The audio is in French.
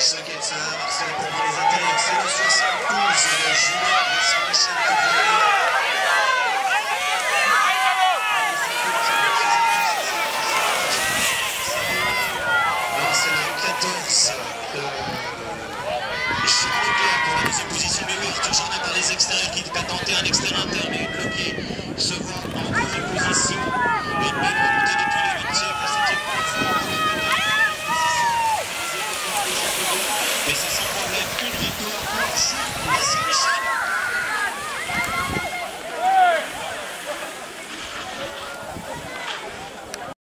Saint-Michel pour les intérêts, c'est le 72, Julien Saint-Michel qui c'est le 14, Charles Leclerc pour la deuxième position, mais oui, Arthur Jordan par les extérieurs qui va tenter un extérieur interne mais bloqué, se voit en deuxième position, une belle remontée depuis le 8e, la 7e position, mais c'est sans problème une victoire pour Jules Saint-Michel.